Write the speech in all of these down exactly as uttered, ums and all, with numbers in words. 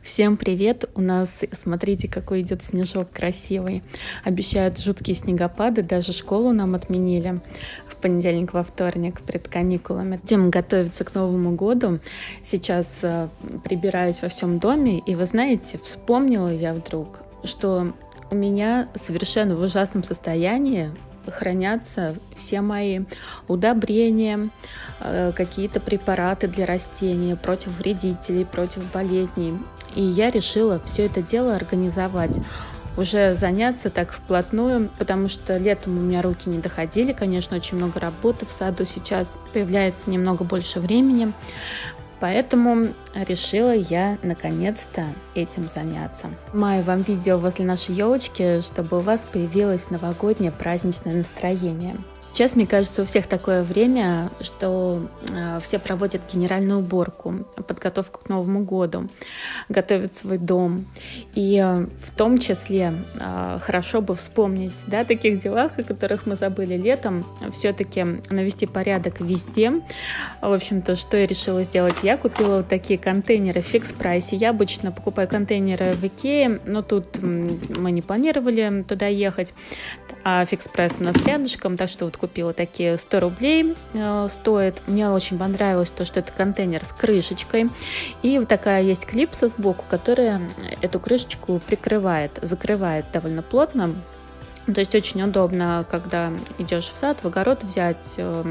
Всем привет! У нас, смотрите, какой идет снежок красивый. Обещают жуткие снегопады, даже школу нам отменили в понедельник, во вторник, перед каникулами. Будем готовиться к Новому году. Сейчас э, прибираюсь во всем доме, и вы знаете, вспомнила я вдруг, что у меня совершенно в ужасном состоянии хранятся все мои удобрения, какие-то препараты для растений против вредителей, против болезней. И я решила все это дело организовать, уже заняться так вплотную, потому что летом у меня руки не доходили, конечно, очень много работы в саду, сейчас появляется немного больше времени, поэтому решила я наконец-то этим заняться. Снимаю вам видео возле нашей елочки, чтобы у вас появилось новогоднее праздничное настроение. Сейчас, мне кажется, у всех такое время, что э, все проводят генеральную уборку, подготовку к Новому году, готовят свой дом. И э, в том числе э, хорошо бы вспомнить, да, о таких делах, о которых мы забыли летом, все-таки навести порядок везде. В общем-то, что я решила сделать? Я купила вот такие контейнеры в Fix Price. Я обычно покупаю контейнеры в Икее, но тут мы не планировали туда ехать. А Fix Price у нас рядышком, так что вот купила такие сто рублей э, стоит. Мне очень понравилось то, что это контейнер с крышечкой. И вот такая есть клипса сбоку, которая эту крышечку прикрывает, закрывает довольно плотно. То есть очень удобно, когда идешь в сад, в огород, взять э,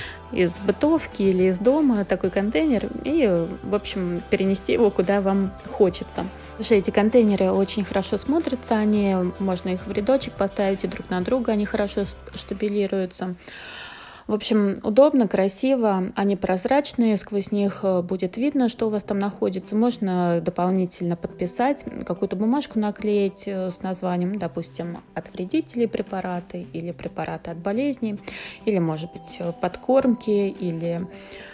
из бытовки или из дома такой контейнер и, в общем, перенести его куда вам хочется. Эти контейнеры очень хорошо смотрятся, они, можно их в рядочек поставить и друг на друга, они хорошо штабелируются. В общем, удобно, красиво, они прозрачные, сквозь них будет видно, что у вас там находится. Можно дополнительно подписать, какую-то бумажку наклеить с названием, допустим, от вредителей препараты или препараты от болезней, или, может быть, подкормки, или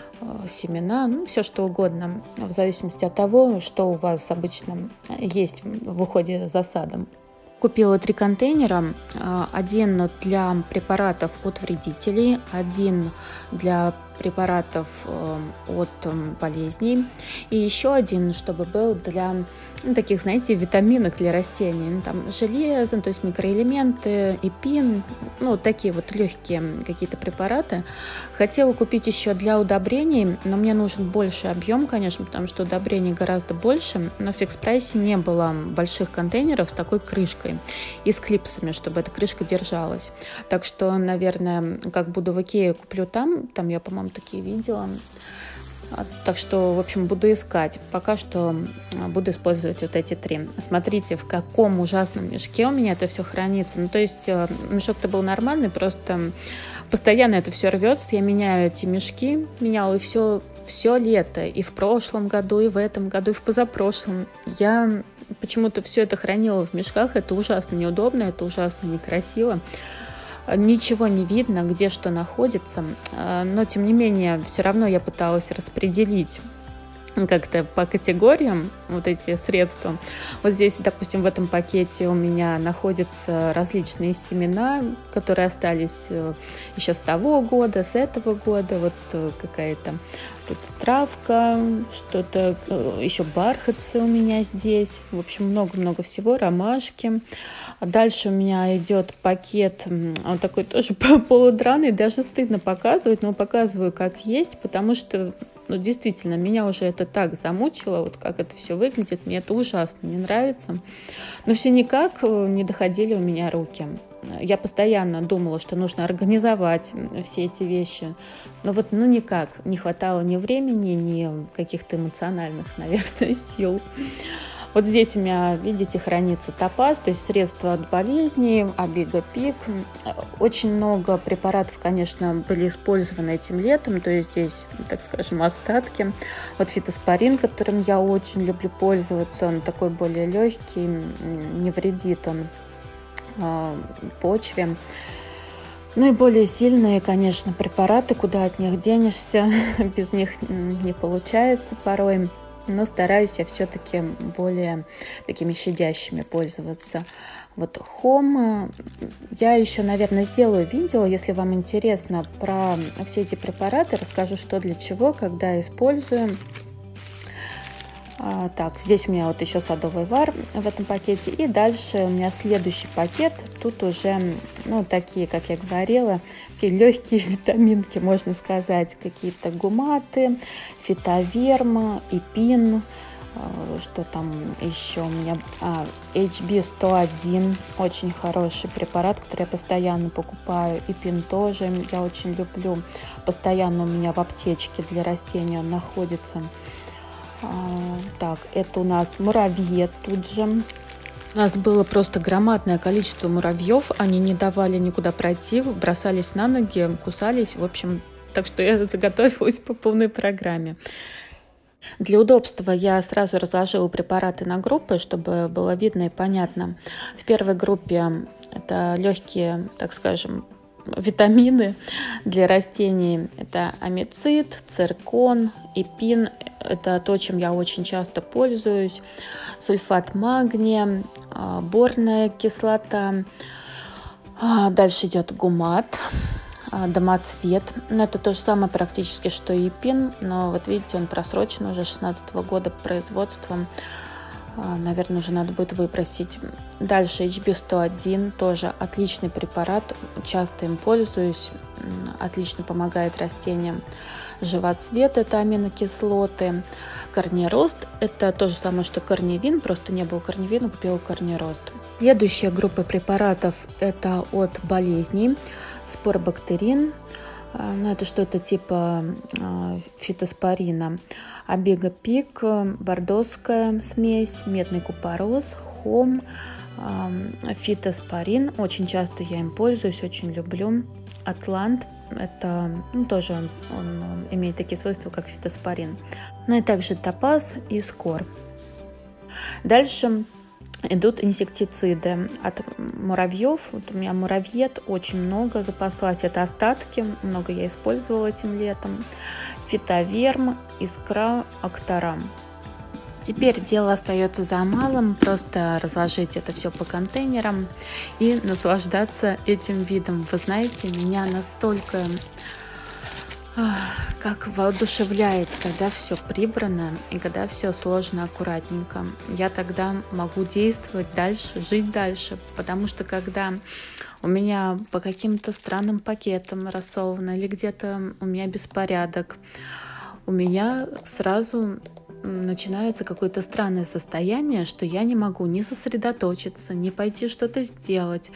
семена, ну, все что угодно, в зависимости от того, что у вас обычно есть в уходе за садом. Купила три контейнера, один для препаратов от вредителей, один для препаратов от болезней и еще один, чтобы был для, ну, таких, знаете, витаминок для растений, ну, там железо, то есть микроэлементы, эпин, ну, вот такие вот легкие какие-то препараты. Хотела купить еще для удобрений, но мне нужен больший объем, конечно, потому что удобрений гораздо больше, но в Fix Price не было больших контейнеров с такой крышкой и с клипсами, чтобы эта крышка держалась. Так что, наверное, как буду в Икее, куплю там, там я, по-моему, такие видела. Так что, в общем, буду искать. Пока что буду использовать вот эти три. Смотрите, в каком ужасном мешке у меня это все хранится. Ну, то есть мешок-то был нормальный, просто постоянно это все рвется. Я меняю эти мешки, меняла и все, все лето, и в прошлом году, и в этом году, и в позапрошлом. Я почему-то все это хранила в мешках. Это ужасно неудобно, это ужасно некрасиво. Ничего не видно, где что находится, но тем не менее все равно я пыталась распределить как-то по категориям вот эти средства. Вот здесь, допустим, в этом пакете у меня находятся различные семена, которые остались еще с того года, с этого года. Вот какая-то тут травка, что-то, еще бархатцы у меня здесь. В общем, много-много всего, ромашки. А дальше у меня идет пакет, он такой тоже полудраный, даже стыдно показывать, но показываю как есть, потому что, ну, действительно, меня уже это так замучило, вот как это все выглядит, мне это ужасно не нравится. Но все никак не доходили у меня руки. Я постоянно думала, что нужно организовать все эти вещи, но вот, ну, никак, не хватало ни времени, ни каких-то эмоциональных, наверное, сил. Вот здесь у меня, видите, хранится топаз, то есть средства от болезней, Абиго Пик. Очень много препаратов, конечно, были использованы этим летом, то есть здесь, так скажем, остатки. Вот фитоспорин, которым я очень люблю пользоваться, он такой более легкий, не вредит он э, почве. Ну и более сильные, конечно, препараты, куда от них денешься, без них не получается порой. Но стараюсь я все-таки более такими щадящими пользоваться. Вот Home. Я еще, наверное, сделаю видео, если вам интересно, про все эти препараты. Расскажу, что для чего, когда использую. А, так, здесь у меня вот еще садовый вар в этом пакете. И дальше у меня следующий пакет. Тут уже, ну, такие, как я говорила, такие легкие витаминки, можно сказать. Какие-то гуматы, фитоверм, эпин. Что там еще у меня? А, эйч би сто один. Очень хороший препарат, который я постоянно покупаю. Эпин тоже я очень люблю. Постоянно у меня в аптечке для растений он находится. Так, это у нас муравьед тут же. У нас было просто громадное количество муравьев. Они не давали никуда пройти, бросались на ноги, кусались. В общем, так что я заготовилась по полной программе. Для удобства я сразу разложила препараты на группы, чтобы было видно и понятно. В первой группе это легкие, так скажем, витамины для растений. Это амицит, циркон, эпин. Это то, чем я очень часто пользуюсь. Сульфат магния, борная кислота. Дальше идет гумат, домоцвет. Это то же самое практически, что и эпин. Но вот видите, он просрочен уже шестнадцатого года производством. Наверное, уже надо будет выбросить. Дальше эйч би сто один, тоже отличный препарат, часто им пользуюсь, отлично помогает растениям. Живоцвет – это аминокислоты. Корнерост – это то же самое, что корневин, просто не было корневина, купила корнерост. Следующая группа препаратов – это от болезней. Споробактерин. Ну, это что-то типа э, фитоспорина. Абегопик, бордоская смесь, медный купорос, хом, э, фитоспорин. Очень часто я им пользуюсь, очень люблю. Атлант. Это ну, тоже он, он имеет такие свойства, как фитоспорин. Ну и также топаз и скор. Дальше идут инсектициды от муравьев. Вот у меня муравьед очень много запаслась. Это остатки, много я использовала этим летом. Фитоверм, искра, акторам. Теперь дело остается за малым, просто разложить это все по контейнерам и наслаждаться этим видом. Вы знаете, меня настолько как воодушевляет, когда все прибрано и когда все сложно аккуратненько. Я тогда могу действовать дальше, жить дальше, потому что когда у меня по каким-то странным пакетам рассовано или где-то у меня беспорядок, у меня сразу начинается какое-то странное состояние, что я не могу ни сосредоточиться, ни пойти что-то сделать.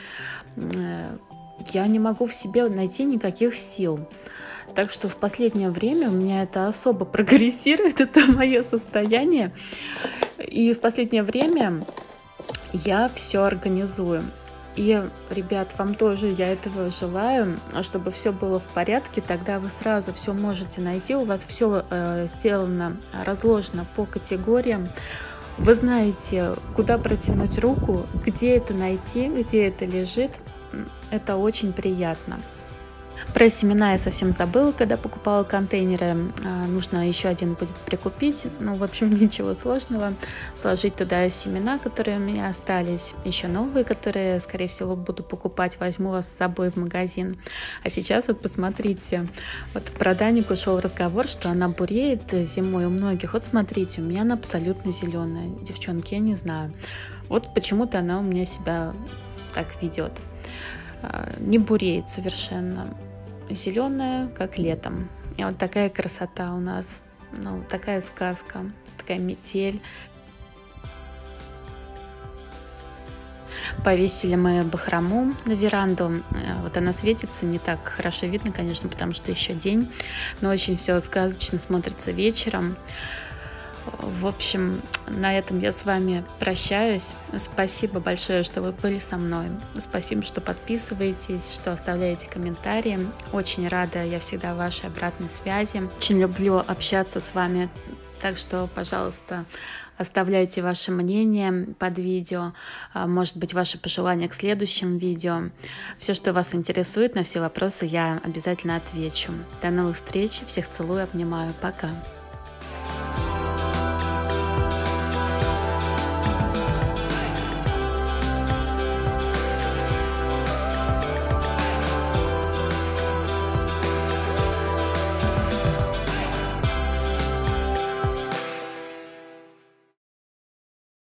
Я не могу в себе найти никаких сил. Так что в последнее время у меня это особо прогрессирует, это мое состояние. И в последнее время я все организую. И, ребят, вам тоже я этого желаю, чтобы все было в порядке, тогда вы сразу все можете найти, у вас все э, сделано, разложено по категориям. Вы знаете, куда протянуть руку, где это найти, где это лежит. Это очень приятно. Про семена я совсем забыла, когда покупала контейнеры. Нужно еще один будет прикупить. Ну, в общем, ничего сложного. Сложить туда семена, которые у меня остались. Еще новые, которые, скорее всего, буду покупать. Возьму вас с собой в магазин. А сейчас вот посмотрите. Вот про Данику шел разговор, что она буреет зимой у многих. Вот смотрите, у меня она абсолютно зеленая. Девчонки, я не знаю. Вот почему-то она у меня себя так ведет. Не буреет совершенно. Зеленая, как летом. И вот такая красота у нас. Ну, такая сказка, такая метель. Повесили мы бахрому на веранду. Вот она светится, не так хорошо видно, конечно, потому что еще день. Но очень все сказочно смотрится вечером. В общем, на этом я с вами прощаюсь. Спасибо большое, что вы были со мной. Спасибо, что подписываетесь, что оставляете комментарии. Очень рада я всегда вашей обратной связи. Очень люблю общаться с вами. Так что, пожалуйста, оставляйте ваше мнение под видео. Может быть, ваши пожелания к следующим видео. Все, что вас интересует, на все вопросы я обязательно отвечу. До новых встреч. Всех целую, обнимаю. Пока.